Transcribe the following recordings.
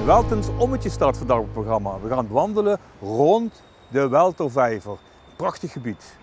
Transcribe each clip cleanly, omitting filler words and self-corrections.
in Weltens Ommetje staat vandaag op het programma. We gaan wandelen rond de Weltervijver. Prachtig gebied.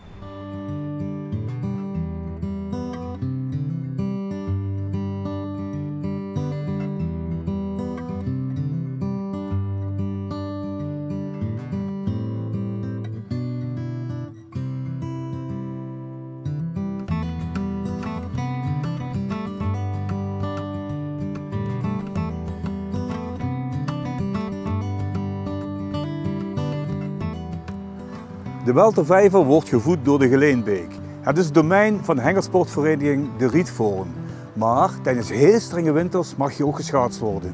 De Weltervijver wordt gevoed door de Geleenbeek. Het is het domein van de hengelsportvereniging De Rietvoorn. Maar tijdens heel strenge winters mag je ook geschaatst worden.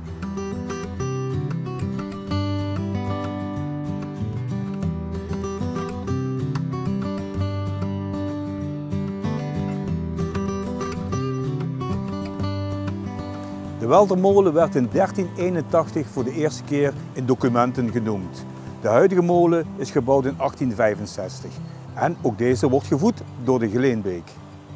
De Weltermolen werd in 1381 voor de eerste keer in documenten genoemd. De huidige molen is gebouwd in 1865 en ook deze wordt gevoed door de Geleenbeek.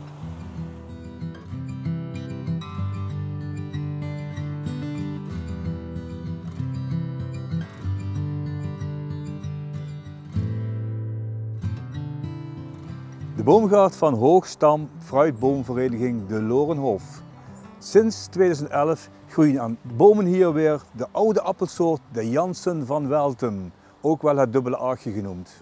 De boomgaard van Hoogstam Fruitboomvereniging De Lorenhof. Sinds 2011 groeien aan bomen hier weer de oude appelsoort de Jansen van Welten, ook wel het dubbele aagje genoemd.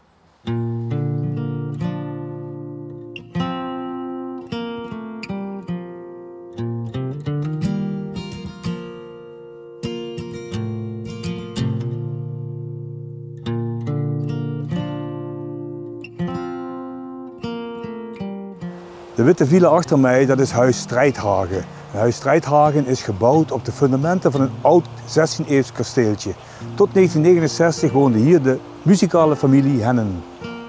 De witte villa achter mij, dat is Huis Strijdhagen. Huis Strijdhagen is gebouwd op de fundamenten van een oud 16e-eeuws kasteeltje. Tot 1969 woonde hier de muzikale familie Hennen.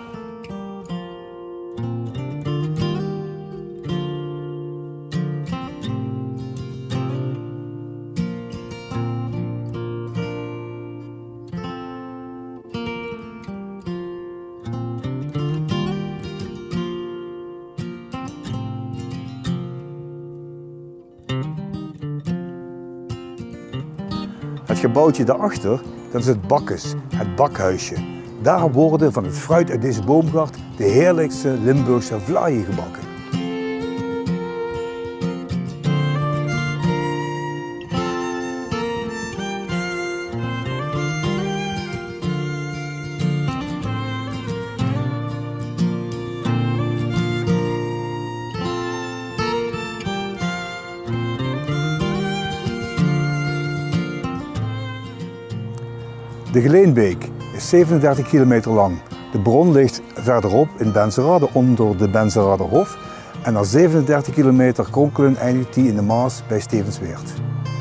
Het gebouwtje daarachter, dat is het Bakkes, het bakhuisje. Daar worden van het fruit uit deze boomgaard de heerlijkste Limburgse vlaaien gebakken. De Geleenbeek is 37 kilometer lang. De bron ligt verderop in Benzerade onder de Benzeraderhof en na 37 kilometer kronkelen eindigt die in de Maas bij Stevensweert.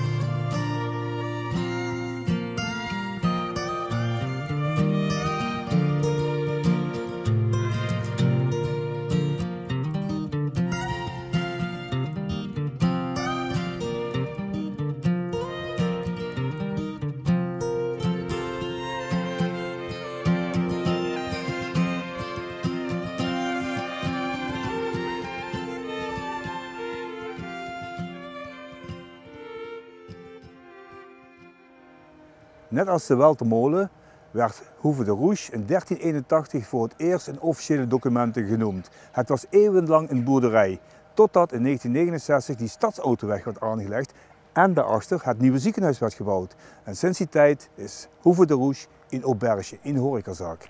Net als de Weltermolen werd Hoeve de Roes in 1381 voor het eerst in officiële documenten genoemd. Het was eeuwenlang een boerderij, totdat in 1969 die stadsautoweg werd aangelegd en daarachter het nieuwe ziekenhuis werd gebouwd. En sinds die tijd is Hoeve de Roes een auberge, een horecazaak.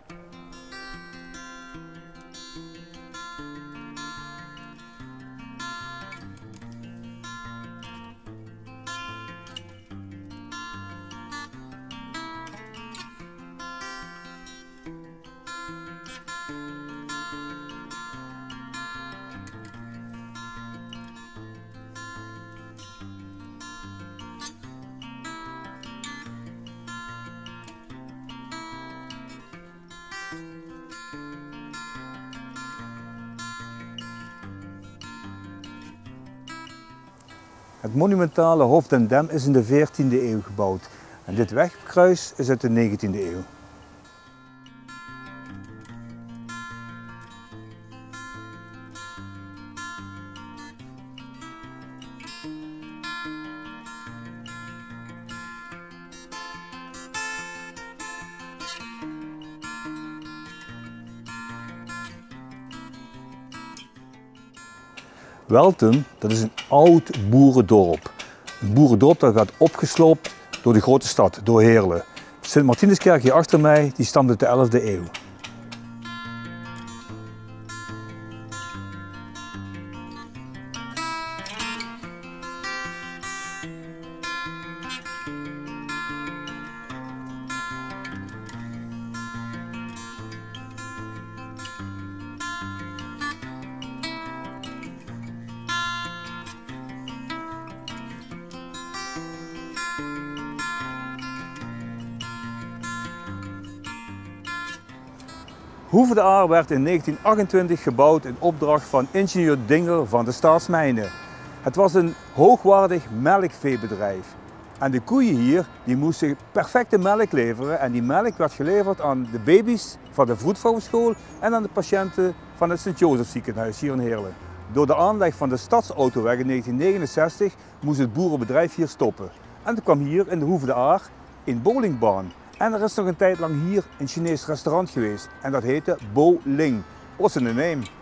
Het monumentale Hof den Dem is in de 14e eeuw gebouwd en dit wegkruis is uit de 19e eeuw. Welten, dat is een oud boerendorp. Een boerendorp dat gaat opgesloopt door de grote stad, door Heerlen. Sint-Martinuskerk hier achter mij, die stamt uit de 11e eeuw. Hoeve de Aar werd in 1928 gebouwd in opdracht van ingenieur Dinger van de Staatsmijnen. Het was een hoogwaardig melkveebedrijf. En de koeien hier die moesten perfecte melk leveren en die melk werd geleverd aan de baby's van de vroedvrouwenschool en aan de patiënten van het Sint-Josef ziekenhuis hier in Heerlen. Door de aanleg van de stadsautoweg in 1969 moest het boerenbedrijf hier stoppen. En toen kwam hier in de Hoeve de Aar een bowlingbaan. En er is nog een tijd lang hier een Chinees restaurant geweest en dat heette Bo Ling. What's in the name?